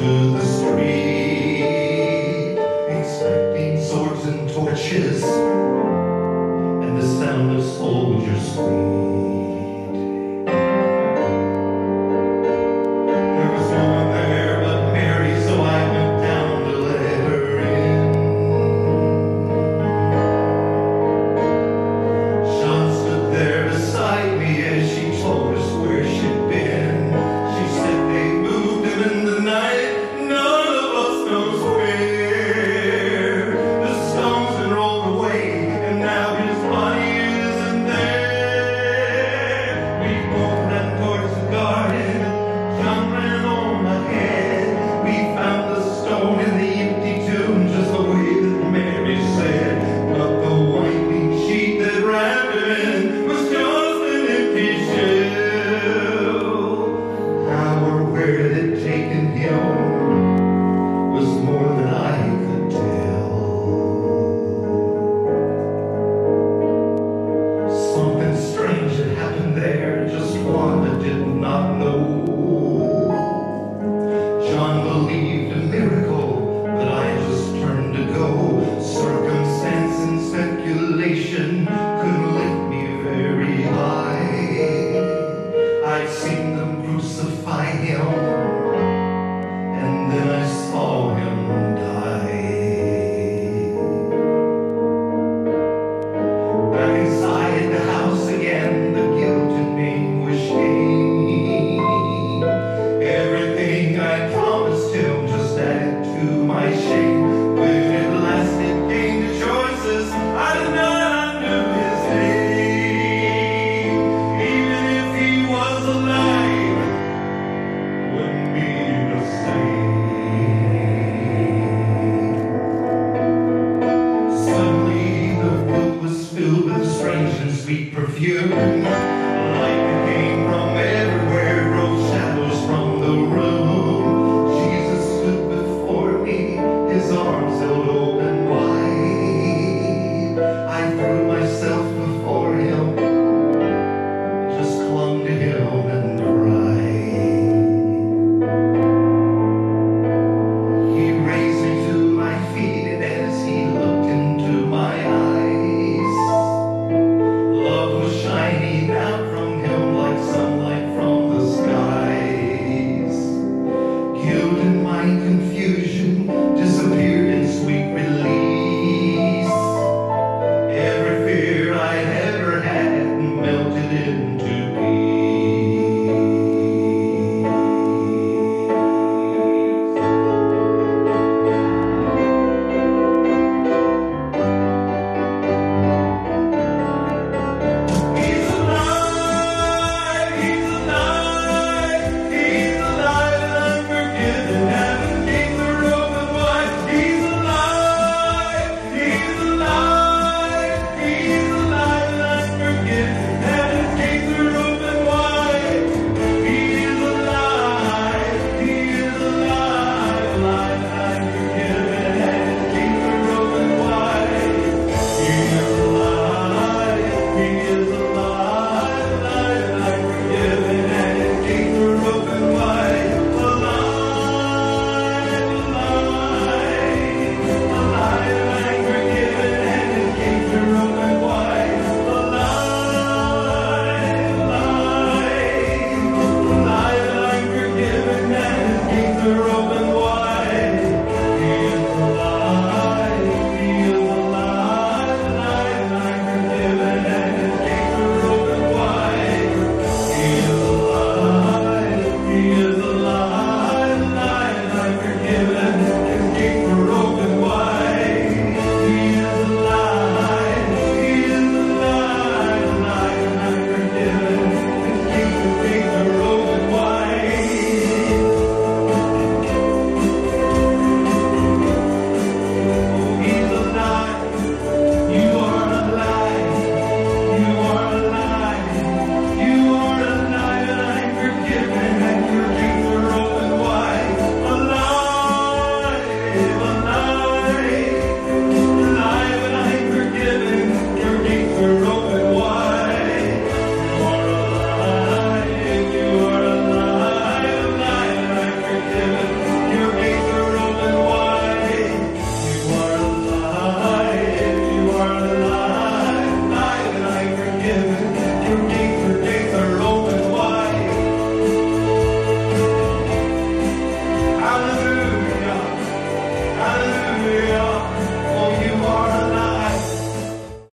to the street, expecting swords and torches and the sound of soldiers' feet. There was no one there but Mary, so I went down to let her in. Sean stood there beside me as she told us where she'd been. She said they moved him in the night, none of us knows where. The stones had rolled away, and now his body isn't there. We both ran towards the garden, John ran on ahead. We found the stone in the empty tomb, just the way that Mary said. But the winding sheet that wrapped him in was just an empty shell. How or where it had taken him was more than I could tell. Something strange had happened there, just Wanda did not know. John believed a miracle, but I just turned to go. Circumstance and speculation couldn't lift me very high. I'd seen them crucify him, and then I saw him die. Back inside the house again, the guilt and anguish came. Everything I promised him just added to my shame. When at last it came to choices, I did not undo his name. Even if he was alive, wouldn't be the same. Suddenly the room was filled with a strange and sweet perfume. Light that came from everywhere drove shadows from the room. Jesus stood before me, his arms held open wide. I threw myself before him, just clung to him and cried. He raised me to my feet, and as he looked into my eyes, love was shining out from him like sunlight from the skies. Guilt and my